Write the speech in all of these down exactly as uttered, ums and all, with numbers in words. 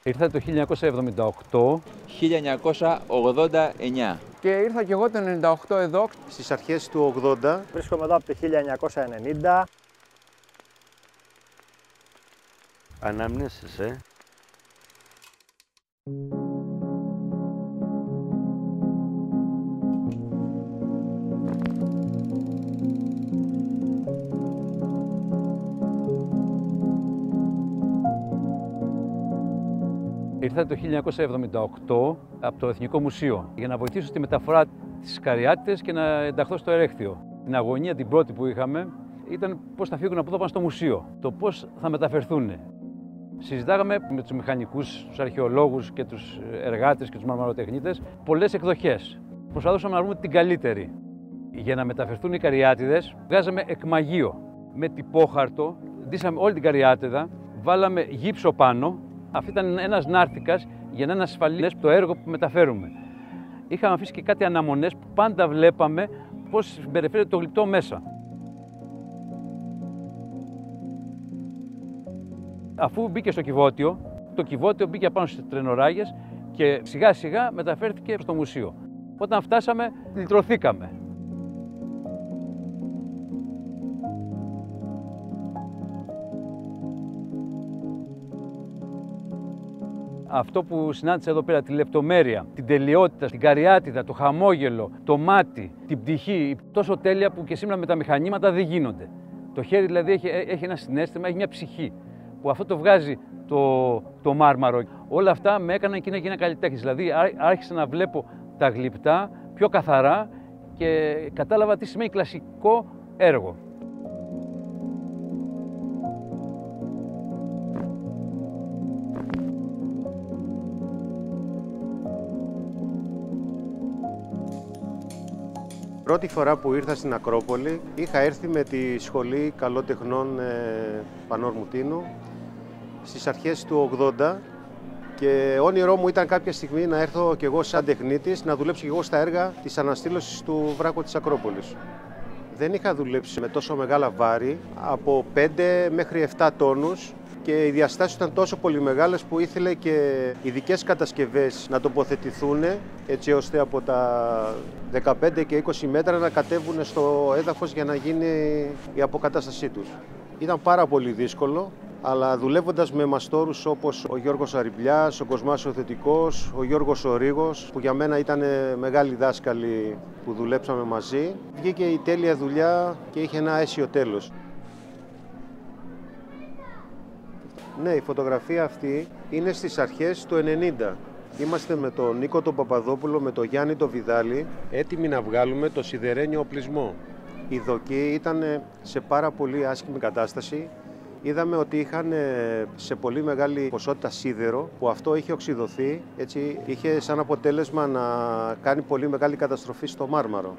Ήρθα το χίλια εννιακόσια εβδομήντα οκτώ. χίλια εννιακόσια ογδόντα εννιά. Και ήρθα και εγώ το ενενήντα οκτώ εδώ. Στις αρχές του ογδόντα. Βρίσκομαι εδώ από το χίλια εννιακόσια ενενήντα. Ανάμνησες, ε. Ήρθα το χίλια εννιακόσια εβδομήντα οκτώ από το Εθνικό Μουσείο για να βοηθήσω στη μεταφορά της Καριάτιδες και να ενταχθώ στο ερέχθιο. Την αγωνία την πρώτη που είχαμε ήταν πώς θα φύγουν από εδώ πάνω στο μουσείο, το πώς θα μεταφερθούν. Συζητάγαμε με τους μηχανικούς, τους αρχαιολόγους και τους εργάτες και τους μαρμαροτεχνίτες πολλές εκδοχές. Προσπαθούσαμε να βρούμε την καλύτερη. Για να μεταφερθούν οι Καριάτιδες, βγάζαμε εκμαγείο με τυπόχαρτο, ντύσαμε όλη την Καριάτιδα, βάλαμε γύψο πάνω. Αυτή ήταν ένας νάρθικας για να είναι ασφαλές το έργο που μεταφέρουμε. Είχαμε αφήσει και κάτι αναμονές που πάντα βλέπαμε πώς συμπεριφέρεται το γλυπτό μέσα. Αφού μπήκε στο κυβότιο, το κυβότιο μπήκε πάνω στις τρενοράγες και σιγά σιγά μεταφέρθηκε στο μουσείο. Όταν φτάσαμε, λυτρωθήκαμε. Αυτό που συνάντησα εδώ πέρα, τη λεπτομέρεια, την τελειότητα, την Καριάτιδα, το χαμόγελο, το μάτι, την πτυχή, τόσο τέλεια που και σήμερα με τα μηχανήματα δεν γίνονται. Το χέρι δηλαδή έχει, έχει ένα συναίσθημα, έχει μια ψυχή, που αυτό το βγάζει το, το μάρμαρο. Όλα αυτά με έκαναν και να γίνω καλλιτέχνης. Δηλαδή άρχισα να βλέπω τα γλυπτά πιο καθαρά και κατάλαβα τι σημαίνει κλασικό έργο. Πρώτη φορά που ήρθα στην Ακρόπολη, είχα έρθει με τη Σχολή Καλότεχνων ε, Πανόρμου στις αρχές του ογδόντα και όνειρό μου ήταν κάποια στιγμή να έρθω κι εγώ σαν τεχνίτης, να δουλέψω κι εγώ στα έργα της αναστήλωσης του βράχου της Ακρόπολης. Δεν είχα δουλέψει με τόσο μεγάλα βάρη, από πέντε μέχρι επτά τόνους, και οι διαστάσεις ήταν τόσο πολύ μεγάλες που ήθελε και ειδικές κατασκευές να τοποθετηθούν, έτσι ώστε από τα δεκαπέντε και είκοσι μέτρα να κατέβουν στο έδαφος για να γίνει η αποκατάστασή τους. Ήταν πάρα πολύ δύσκολο, αλλά δουλεύοντας με μαστόρους όπως ο Γιώργος Αριμπλιάς, ο Κοσμάς ο Θετικός, ο Γιώργος ο Ρίγος, που για μένα ήταν μεγάλοι δάσκαλοι που δουλέψαμε μαζί, βγήκε η τέλεια δουλειά και είχε ένα αίσιο τέλος. Ναι, η φωτογραφία αυτή είναι στις αρχές του ενενήντα. Είμαστε με τον Νίκο τον Παπαδόπουλο, με τον Γιάννη τον Βιδάλη, έτοιμοι να βγάλουμε το σιδερένιο οπλισμό. Η δοκή ήταν σε πάρα πολύ άσχημη κατάσταση. Είδαμε ότι είχαν σε πολύ μεγάλη ποσότητα σίδερο, που αυτό είχε οξυδωθεί, έτσι είχε σαν αποτέλεσμα να κάνει πολύ μεγάλη καταστροφή στο μάρμαρο.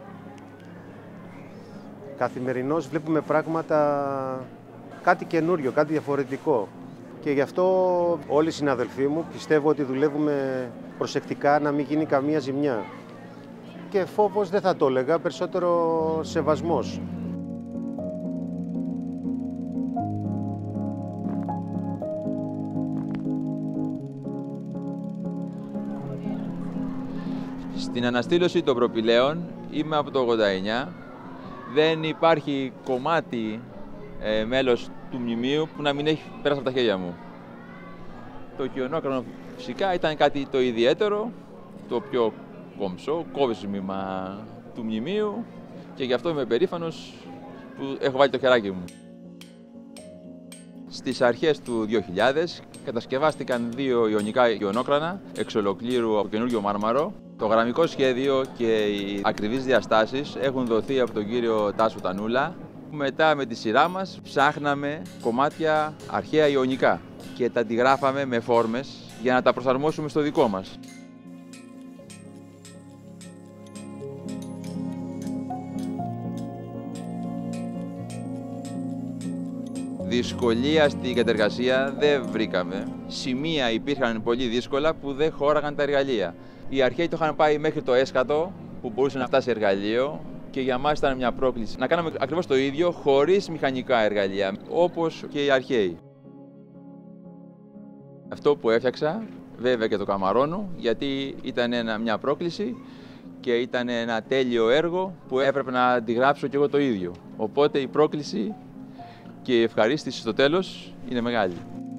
Καθημερινώς βλέπουμε πράγματα, κάτι καινούριο, κάτι διαφορετικό. Και γι' αυτό όλοι οι συναδελφοί μου πιστεύω ότι δουλεύουμε προσεκτικά να μην γίνει καμία ζημιά. Και φόβος δεν θα το έλεγα, περισσότερο σεβασμός. Στην αναστήλωση των προπηλαίων είμαι από το ογδόντα εννιά. Δεν υπάρχει κομμάτι ε, μέλος του μνημείου που να μην έχει πέρασει από τα χέρια μου. Το χιονόκρανο φυσικά ήταν κάτι το ιδιαίτερο, το πιο κομψό, κόβεσμημα του μνημείου, και γι' αυτό είμαι περήφανος που έχω βάλει το χεράκι μου. Στις αρχές του δύο χιλιάδες κατασκευάστηκαν δύο ιωνικά χιονόκρανα εξ ολοκλήρου από καινούργιο μάρμαρο. Το γραμμικό σχέδιο και οι ακριβείς διαστάσεις έχουν δοθεί από τον κύριο Τάσο Τανούλα. Μετά με τη σειρά μας ψάχναμε κομμάτια αρχαία ιωνικά και τα αντιγράφαμε με φόρμες για να τα προσαρμόσουμε στο δικό μας. Δυσκολία στην κατεργασία δεν βρήκαμε. Σημεία υπήρχαν πολύ δύσκολα που δεν χώραγαν τα εργαλεία. Οι αρχαίοι το είχαν πάει μέχρι το έσκατο που μπορούσε να φτάσει εργαλείο, και για μας ήταν μια πρόκληση να κάνουμε ακριβώς το ίδιο χωρίς μηχανικά εργαλεία, όπως και οι αρχαίοι. Αυτό που έφτιαξα, βέβαια και το καμαρώνω, γιατί ήταν ένα, μια πρόκληση και ήταν ένα τέλειο έργο που έπρεπε να αντιγράψω κι εγώ το ίδιο. Οπότε η πρόκληση και η ευχαρίστηση στο τέλος είναι μεγάλη.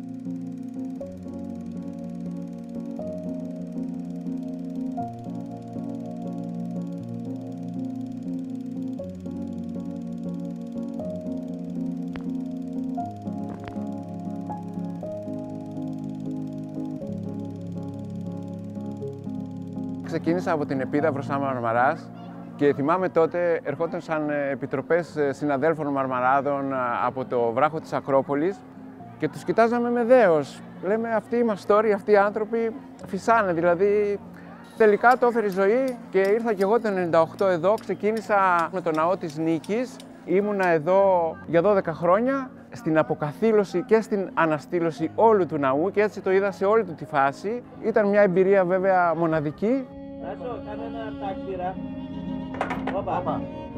Ξεκίνησα από την Επίδαυρο σαν μαρμαράς και θυμάμαι τότε ερχόταν σαν επιτροπές συναδέλφων μαρμαράδων από το βράχο της Ακρόπολης και τους κοιτάζαμε με δέος. Λέμε αυτοί οι μαστόροι, αυτοί οι άνθρωποι φυσάνε, δηλαδή τελικά το έφερε η ζωή και ήρθα κι εγώ το ενενήντα οκτώ εδώ, ξεκίνησα με το ναό της Νίκης, ήμουνα εδώ για δώδεκα χρόνια στην αποκαθήλωση και στην αναστήλωση όλου του ναού και έτσι το είδα σε όλη του τη φάση. Ήταν μια εμπειρία βέβαια μοναδική. Τάσο, κάνε ένα τάκτηρα. Όπα. Όπα.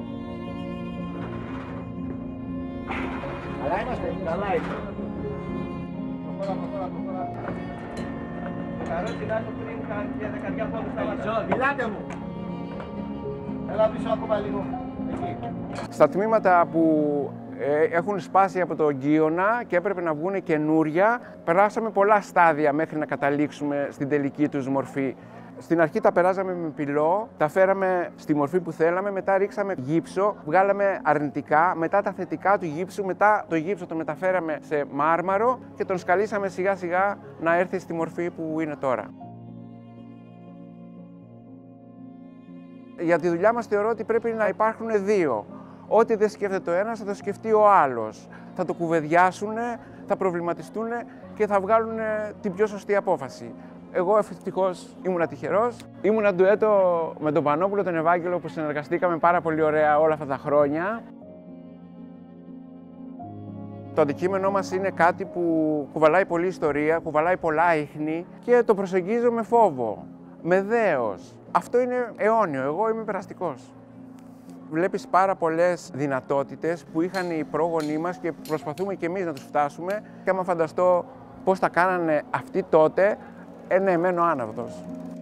Καλά είμαστε, καλά είμαστε. Προχώρα, προχώρα, προχώρα. Το καρότσι Τάσο πριν κάνει και δεκαριά πόντους στα βάζα. Μιλάτε μου. Έλα πίσω ακόμα λίγο. Εκεί. Στα τμήματα που έχουν σπάσει από το Γκίωνα και έπρεπε να βγουν καινούρια, περάσαμε πολλά στάδια μέχρι να καταλήξουμε στην τελική τους μορφή. Στην αρχή τα περάσαμε με πυλό, τα φέραμε στη μορφή που θέλαμε, μετά ρίξαμε γύψο, βγάλαμε αρνητικά, μετά τα θετικά του γύψου, μετά το γύψο το μεταφέραμε σε μάρμαρο και τον σκαλίσαμε σιγά σιγά να έρθει στη μορφή που είναι τώρα. Για τη δουλειά μας θεωρώ ότι πρέπει να υπάρχουν δύο. Ό,τι δεν σκέφτεται το ένας θα το σκεφτεί ο άλλος. Θα το κουβεντιάσουν, θα προβληματιστούν και θα βγάλουν την πιο σωστή απόφαση. Εγώ ευτυχώς ήμουνα τυχερός. Ήμουνα ντουέτο με τον Πανόπουλο τον Ευάγγελο που συνεργαστήκαμε πάρα πολύ ωραία όλα αυτά τα χρόνια. Το αντικείμενό μας είναι κάτι που κουβαλάει πολλή ιστορία, κουβαλάει πολλά ίχνη και το προσεγγίζω με φόβο, με δέος. Αυτό είναι αιώνιο, εγώ είμαι περαστικός. Βλέπεις πάρα πολλές δυνατότητες που είχαν οι πρόγονοί μας και προσπαθούμε και εμείς να τους φτάσουμε και άμα φανταστώ πώς τα κάνανε αυτοί τότε, ε, ναι, μένω άναυδος.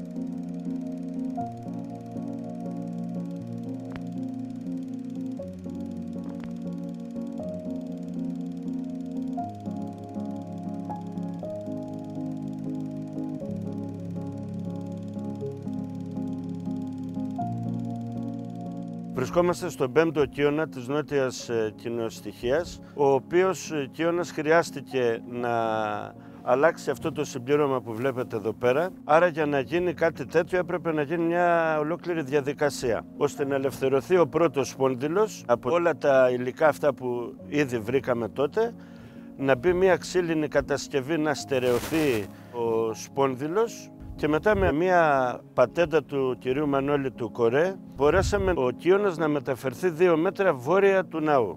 Βρισκόμαστε στον πέμπτο οικίωνα της νότιας κοινοστοιχείας, ο οποίος οικίωνας χρειάστηκε να αλλάξει αυτό το συμπλήρωμα που βλέπετε εδώ πέρα. Άρα για να γίνει κάτι τέτοιο έπρεπε να γίνει μια ολόκληρη διαδικασία, ώστε να ελευθερωθεί ο πρώτος σπόνδυλος από όλα τα υλικά αυτά που ήδη βρήκαμε τότε, να μπει μια ξύλινη κατασκευή να στερεωθεί ο σπόνδυλος και μετά με μια πατέντα του κυρίου Μανώλη του Κορέ μπορέσαμε ο οικίωνας να μεταφερθεί δύο μέτρα βόρεια του ναού.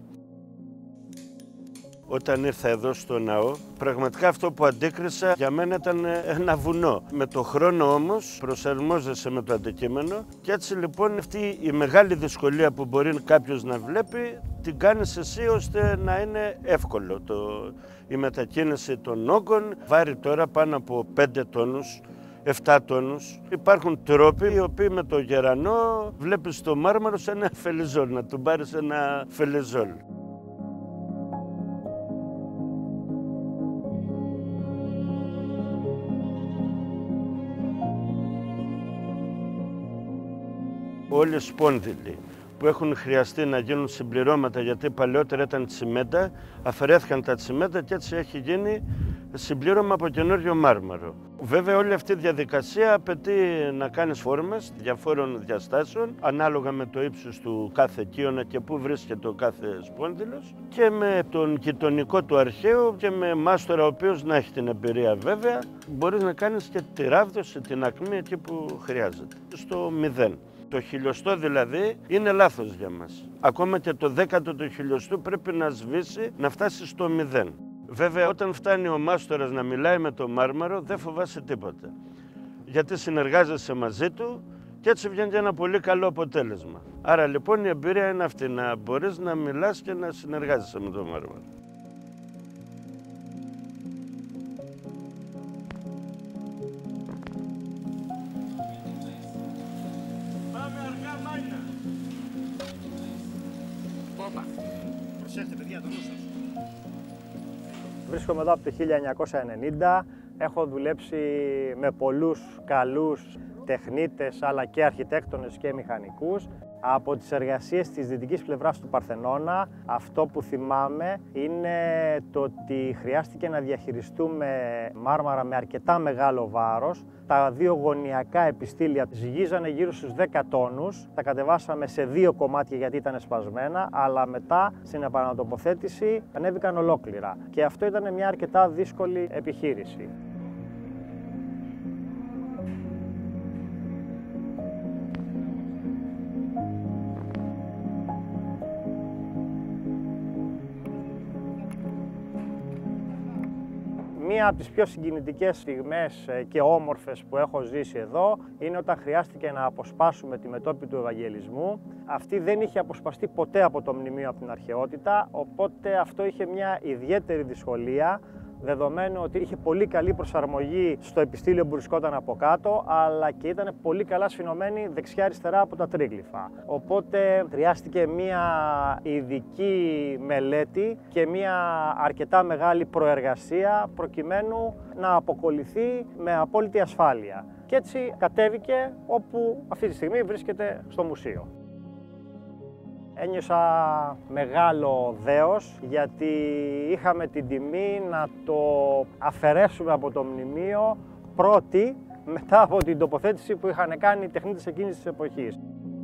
Όταν ήρθα εδώ στο ναό, πραγματικά αυτό που αντίκρισα για μένα ήταν ένα βουνό. Με το χρόνο όμως προσαρμόζεσαι με το αντικείμενο και έτσι λοιπόν αυτή η μεγάλη δυσκολία που μπορεί κάποιος να βλέπει την κάνεις εσύ ώστε να είναι εύκολο. Το, η μετακίνηση των όγκων βάρει τώρα πάνω από πέντε τόνους. επτά τόνους. Υπάρχουν τρόποι οι οποίοι με το γερανό βλέπεις το μάρμαρο σε ένα φελιζόλ, να του πάρεις ένα φελιζόλ. Όλοι οι σπόνδυλοι που έχουν χρειαστεί να γίνουν συμπληρώματα, γιατί παλαιότερα ήταν τσιμέντα, αφαιρέθηκαν τα τσιμέντα και έτσι έχει γίνει συμπλήρωμα από καινούριο μάρμαρο. Βέβαια όλη αυτή η διαδικασία απαιτεί να κάνεις φόρμες διαφόρων διαστάσεων ανάλογα με το ύψος του κάθε οικίωνα και πού βρίσκεται ο κάθε σπόνδυλος και με τον γειτονικό του αρχαίο και με μάστορα ο οποίος να έχει την εμπειρία βέβαια μπορείς να κάνεις και τη ράβδωση, την ακμή εκεί που χρειάζεται, στο μηδέν. Το χιλιοστό δηλαδή είναι λάθος για μας. Ακόμα και το δέκατο του χιλιοστού πρέπει να σβήσει, να φτάσει στο μηδέν. Βέβαια, όταν φτάνει ο μάστορας να μιλάει με το μάρμαρο, δεν φοβάσαι τίποτα. Γιατί συνεργάζεσαι μαζί του και έτσι βγαίνει ένα πολύ καλό αποτέλεσμα. Άρα λοιπόν η εμπειρία είναι αυτή, να μπορείς να μιλάς και να συνεργάζεσαι με το μάρμαρο. Προσέχτε, παιδιά, το νου σας. Βρίσκομαι εδώ από το χίλια εννιακόσια ενενήντα. Έχω δουλέψει με πολλούς καλούς τεχνίτες αλλά και αρχιτέκτονες και μηχανικούς. Από τις εργασίες της δυτικής πλευράς του Παρθενώνα, αυτό που θυμάμαι είναι το ότι χρειάστηκε να διαχειριστούμε μάρμαρα με αρκετά μεγάλο βάρος. Τα δύο γωνιακά επιστήλια ζυγίζανε γύρω στους δέκα τόνους. Τα κατεβάσαμε σε δύο κομμάτια γιατί ήταν σπασμένα, αλλά μετά στην επανατοποθέτηση ανέβηκαν ολόκληρα. Και αυτό ήταν μια αρκετά δύσκολη επιχείρηση. Μία από τις πιο συγκινητικές στιγμές και όμορφες που έχω ζήσει εδώ είναι όταν χρειάστηκε να αποσπάσουμε τη μετώπη του Ευαγγελισμού. Αυτή δεν είχε αποσπαστεί ποτέ από το μνημείο από την αρχαιότητα, οπότε αυτό είχε μια ιδιαίτερη δυσκολία, δεδομένου ότι είχε πολύ καλή προσαρμογή στο επιστήλιο που βρισκόταν από κάτω, αλλά και ήταν πολύ καλά σφινωμένη δεξιά-αριστερά από τα τρίγλυφα. Οπότε χρειάστηκε μία ειδική μελέτη και μία αρκετά μεγάλη προεργασία προκειμένου να αποκολληθεί με απόλυτη ασφάλεια. Και έτσι κατέβηκε όπου αυτή τη στιγμή βρίσκεται στο μουσείο. Ένιωσα μεγάλο δέος γιατί είχαμε την τιμή να το αφαιρέσουμε από το μνημείο πρώτη μετά από την τοποθέτηση που είχαν κάνει οι τεχνίτες εκείνης της εποχής.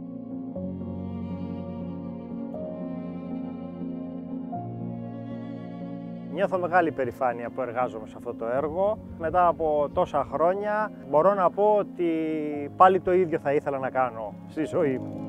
Νιώθω μεγάλη περηφάνεια που εργάζομαι σε αυτό το έργο. Μετά από τόσα χρόνια μπορώ να πω ότι πάλι το ίδιο θα ήθελα να κάνω στη ζωή μου.